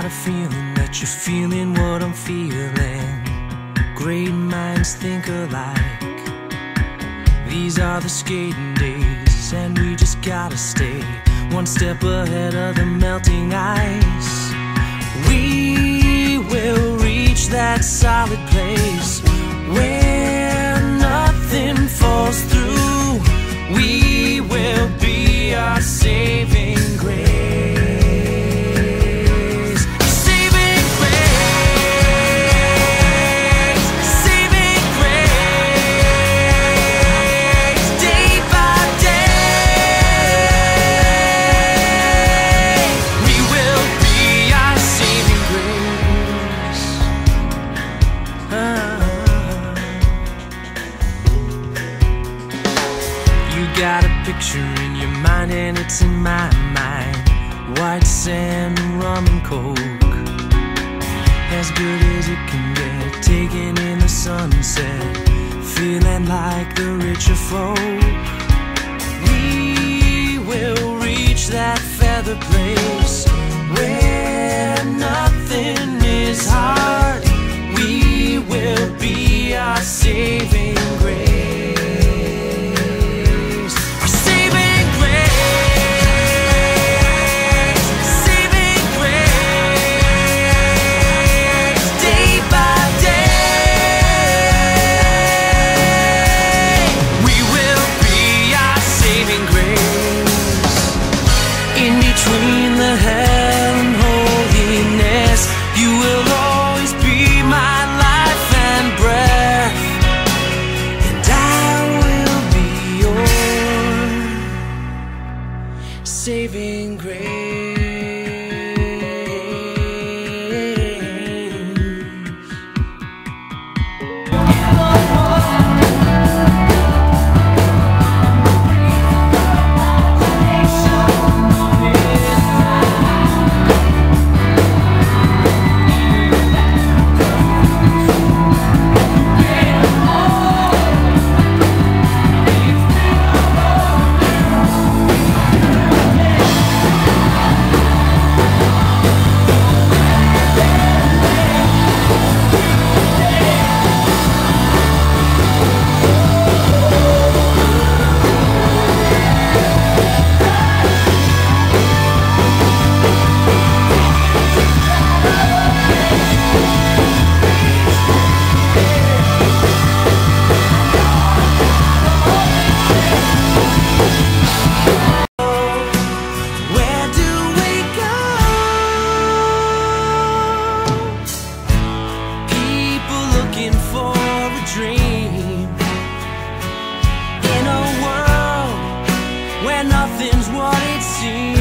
a feeling that you're feeling what I'm feeling. Great minds think alike. These are the skating days, and we just gotta stay one step ahead of the melting ice. We will reach that solid place where nothing falls through. We will be our saving grace. Saving grace, saving grace. Day by day, we will be our saving grace. You got a picture in your mind and it's in my mind. White sand, rum and coke, as good as it can get. Taking in the sunset, feeling like the richer folk. We will reach that feather place where nothing is hard. We will be our saving grace. Between the hell and holiness, you will always be my life and breath, and I will be your saving grace. For a dream in a world where nothing's what it seems.